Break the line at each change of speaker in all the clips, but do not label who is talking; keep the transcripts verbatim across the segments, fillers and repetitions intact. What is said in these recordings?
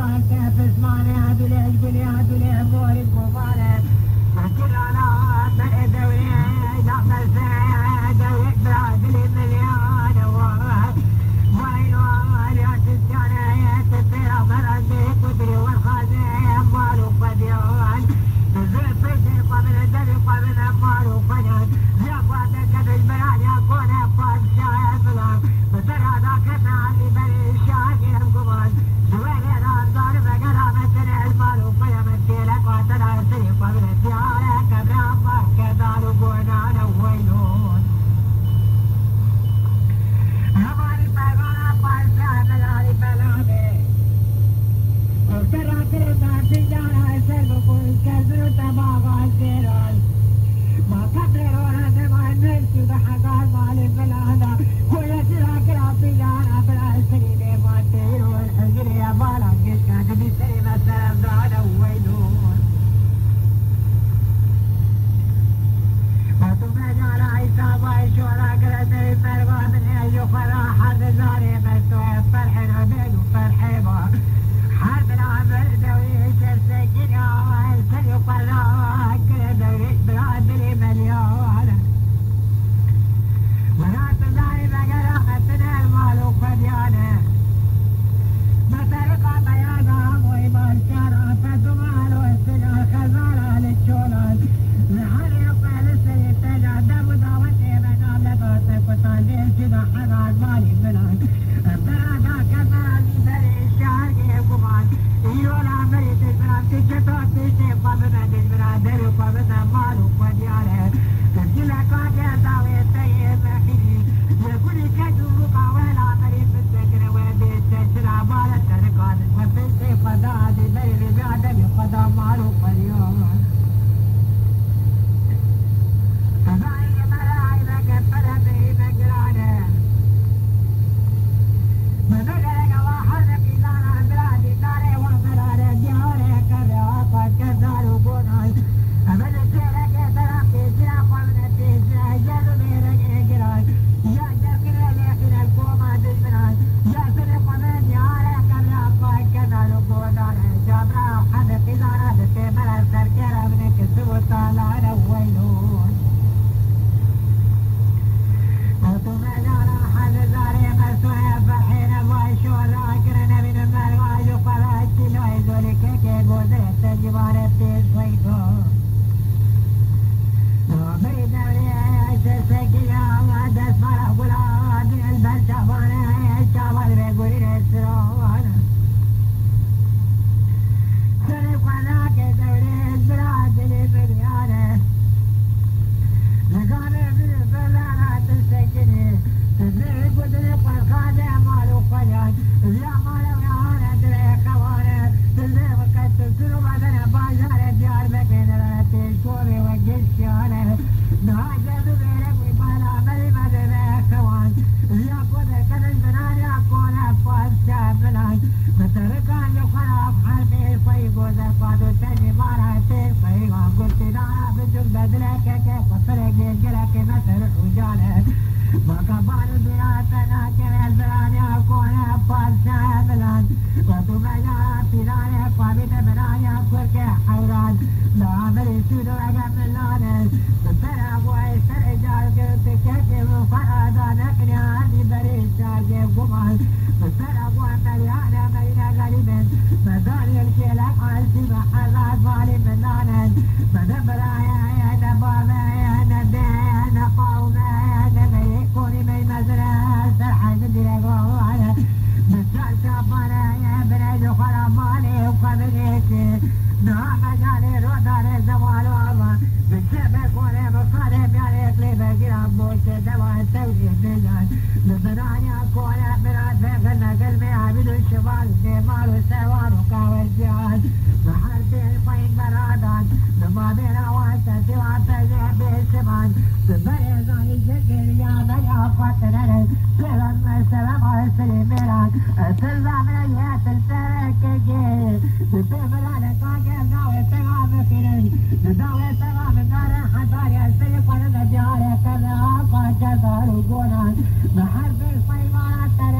بحرب الصيمات تركوا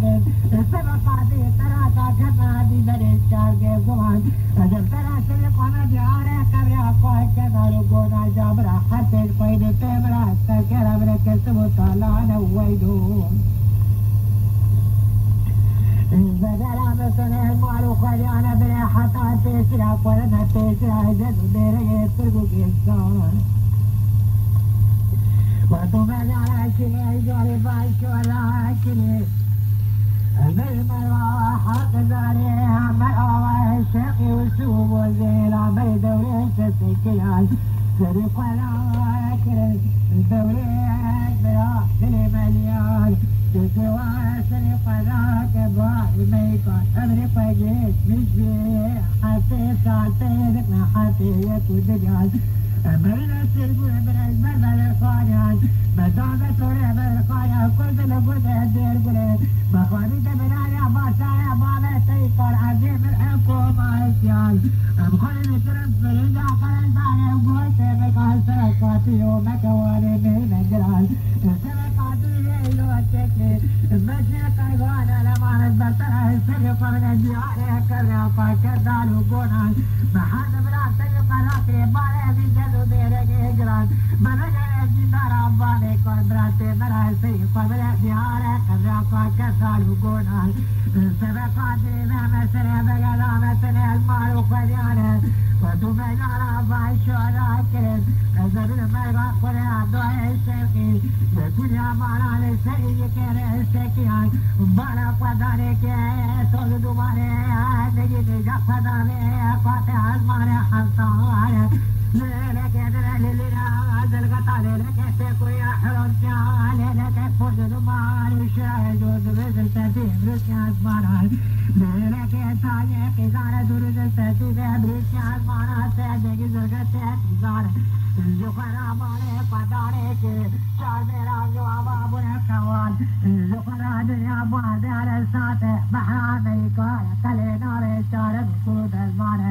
العاقل سبق عدي تراتا كما دي دريد شارقي زمان أجب ترى سلق ومدي عاري قبري أقوى كذا لقونا جابرا حتى القيد تمرا تكرا برك سبو طالانا ويدون بدلا مثلا المعلو خليانا بلا حتى تسرع قولنا تسرع جدو ديري ترقو كيسان وطبعا على شيء جاري بايش ولا كني بالمروة حق زاريها مرأة الشقي والسوب والزين عمري دوري تسكيان سرق ولا كري دوري بلا كلي مليان تسوى سرق ولا كبار ميكان أمريكا جيش مش بيه حتى ساعتين ذكنا حتى يكون دجاج أمرنا السلقون من المرمى للقانيان مدامة سوري من القانيان كل بلقود هدير قليل مخاني دبناني عباسايا بابا تيقار عزيز من حكومة عسيان أمخلي نترم في الهدى قرن بايا وقوتي بقال سرقاتي ومكواني من مجران سرقاتي يلو التكلي مجنة قيوانا لما نتبطلها السرقة من الدياري كبري فاكردان وقونان محاد بلاك تيقى راكي بالي بجدو ديرك هجران مرجع الجدار عبالي كون براتي مرا سيقى بلا دياري كبري فاكردان وقونان سبقاتي مهما سنة بقلا مثنى المال وخليانا وتبين على بايشو راكرين أزر المرقى قرى عدوه الشرقي يكون يا مانا لسري كيري السكيان بالا قداني كي سوز دوباني نجي نجا قداني قاطع الماني حمصاني لك يدنا للنا عزل قطاني لك تكو يا حرم جاني لك فوز دوباني شراي جوز بزل تدين روسي عزمانا لك يتاني قزانة دورز التدين بروسي عزمانا سيدي زرقتي قزانة زخرا مالي قداني كي شعر ميرا جوابا بنكوان زخرا دنيا بعد على الساطة محامي كايا كالي ناري شارب سود الماني